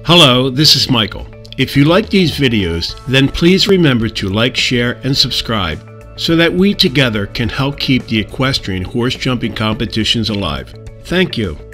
Hello, this is Michael. If you like these videos, then please remember to like, share, and subscribe so that we together can help keep the equestrian horse jumping competitions alive. Thank you.